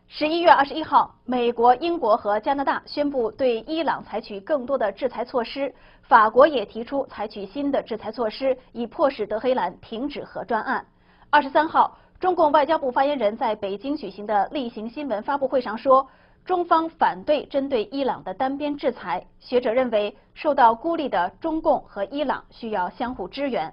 11月21号，美国、英国和加拿大宣布对伊朗采取更多的制裁措施，法国也提出采取新的制裁措施，以迫使德黑兰停止核专案。23号，中共外交部发言人在北京举行的例行新闻发布会上说，中方反对针对伊朗的单边制裁。学者认为，受到孤立的中共和伊朗需要相互支援。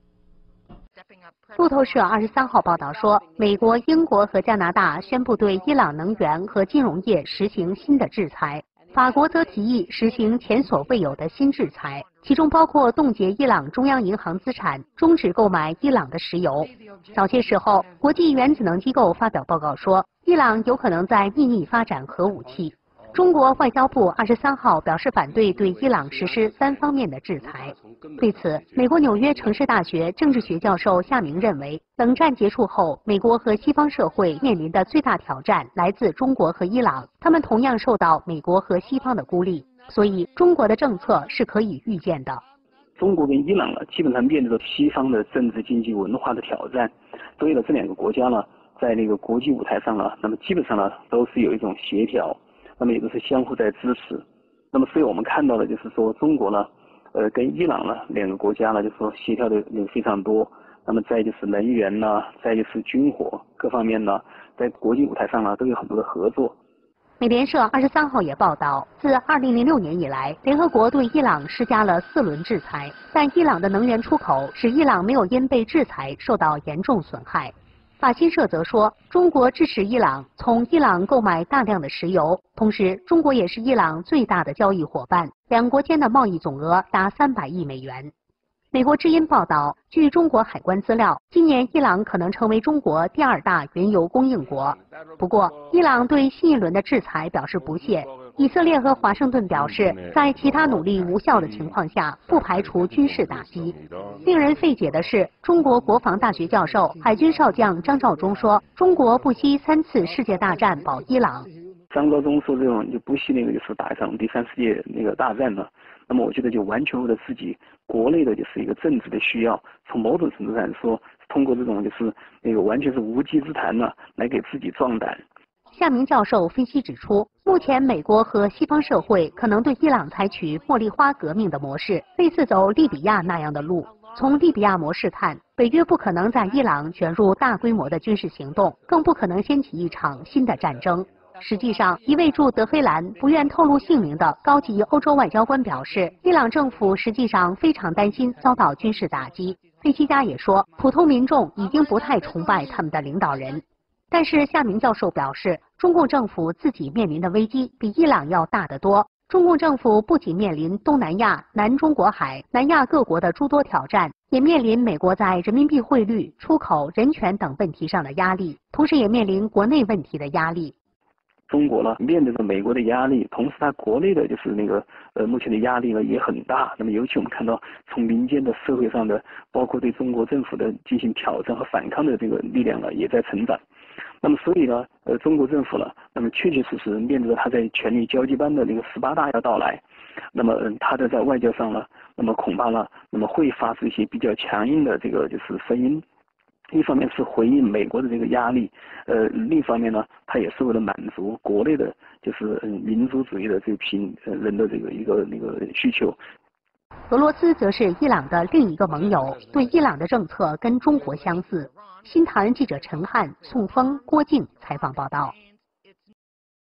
路透社23号报道说，美国、英国和加拿大宣布对伊朗能源和金融业实行新的制裁，法国则提议实行前所未有的新制裁，其中包括冻结伊朗中央银行资产，终止购买伊朗的石油。早些时候，国际原子能机构发表报告说，伊朗有可能在秘密发展核武器。中国外交部23号表示反对对伊朗实施单方面的制裁。对此，美国纽约城市大学政治学教授夏明认为，冷战结束后，美国和西方社会面临的最大挑战来自中国和伊朗，他们同样受到美国和西方的孤立，所以中国的政策是可以预见的。 中国跟伊朗呢，基本上面对着西方的政治、经济、文化的挑战，所以呢，这两个国家呢，在那个国际舞台上呢，那么基本上呢，都是有一种协调，那么也都是相互在支持。那么，所以我们看到的就是说，中国呢，跟伊朗呢两个国家呢，就是说协调的也非常多。那么再就是能源呢，再就是军火各方面呢，在国际舞台上呢，都有很多的合作。 美联社23号也报道，自2006年以来，联合国对伊朗施加了4轮制裁，但伊朗的能源出口使伊朗没有因被制裁受到严重损害。法新社则说，中国支持伊朗从伊朗购买大量的石油，同时中国也是伊朗最大的交易伙伴，两国间的贸易总额达300亿美元。美国之音报道，据中国海关资料，今年伊朗可能成为中国第2大原油供应国。不过，伊朗对新一轮的制裁表示不屑。以色列和华盛顿表示，在其他努力无效的情况下，不排除军事打击。令人费解的是，中国国防大学教授、海军少将张召忠说，中国不惜3次世界大战保伊朗。 张召忠说这种就不惜那个就是打一场第3次世界那个大战呢，那么我觉得就完全为了自己国内的就是一个政治的需要，从某种程度上说，通过这种就是那个完全是无稽之谈呢，来给自己壮胆。 夏明教授分析指出，目前美国和西方社会可能对伊朗采取茉莉花革命的模式，类似走利比亚那样的路。从利比亚模式看，北约不可能在伊朗卷入大规模的军事行动，更不可能掀起一场新的战争。实际上，一位驻德黑兰不愿透露姓名的高级欧洲外交官表示，伊朗政府实际上非常担心遭到军事打击。分析家也说，普通民众已经不太崇拜他们的领导人。但是夏明教授表示，中共政府自己面临的危机比伊朗要大得多。中共政府不仅面临东南亚、南中国海、南亚各国的诸多挑战，也面临美国在人民币汇率、出口、人权等问题上的压力，同时也面临国内问题的压力。 中国呢面对着美国的压力，同时它国内的就是那个目前的压力呢也很大。那么尤其我们看到从民间的社会上的，包括对中国政府的进行挑战和反抗的这个力量呢也在成长。那么所以呢中国政府呢，那么确确实实面对着它在权力交接班的那个18大要到来，那么它的在外交上呢，那么恐怕呢，那么会发出一些比较强硬的这个就是声音。一方面是回应美国的这个压力，另一方面呢，它也是为了满足国内的，就是民族主义的这批人的这个一个那个需求。 俄罗斯则是伊朗的另一个盟友，对伊朗的政策跟中国相似。新唐人记者陈汉、宋峰、郭静采访报道。